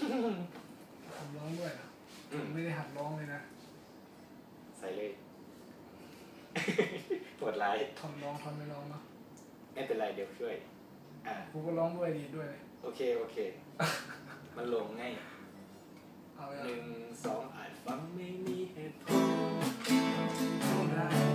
ผมร้องด้วยนะไม่ได้หัดร้องเลยนะใส่เลยปวดร้ายทอนร้องทอนไม่ร้องเนาะไม่เป็นไรเดี๋ยวช่วยกูก็ร้องด้วยดีด้วยโอเคมันลงง่าย1 2อาจฟังไม่มีเหตุผลเท่าไร